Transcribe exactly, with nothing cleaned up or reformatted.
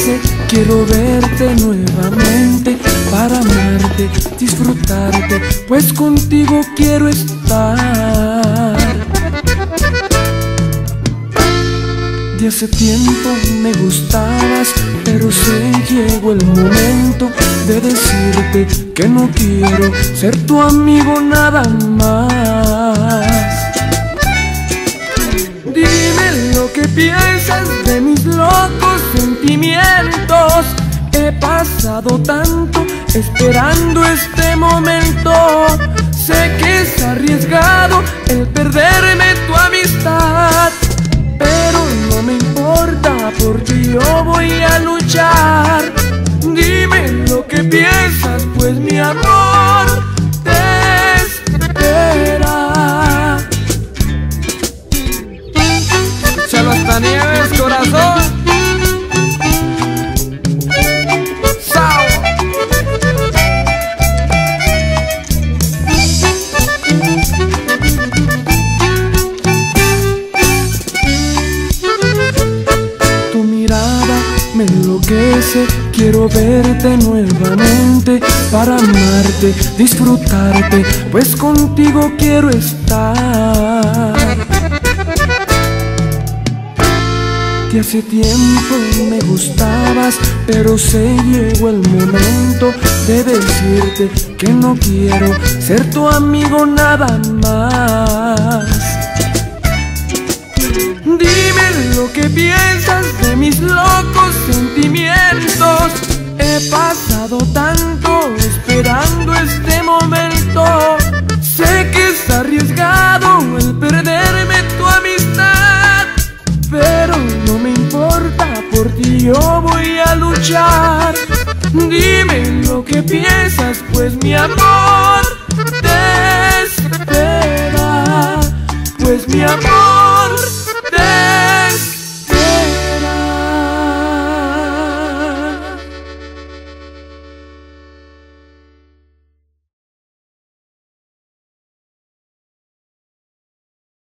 enloquece, quiero verte nuevamente para amarte, disfrutarte, pues contigo quiero estar. De hace tiempo me gustabas, pero se llegó el momento de decirte que no quiero ser tu amigo nada más. Dime lo que piensas de mis locos sentimientos. He pasado tanto esperando este momento. Sé que es arriesgado el perderme tu amistad, pero no me importa porque yo voy a luchar. Dime lo que piensas, pues mi amor te espera. Chalo hasta Nieves, corazón. Sao. Tu mirada me enloquece, quiero verte nuevamente para amarte, disfrutarte, pues contigo quiero estar. De hace tiempo me gustabas, pero se llegó el momento de decirte que no quiero ser tu amigo nada más. Dime lo que piensas de mis locos sentimientos. He pasado tanto esperando este momento. Sé que es arriesgado el perderme tu amistad, pero no me importa, por ti yo voy a luchar. Dime lo que piensas, pues mi amor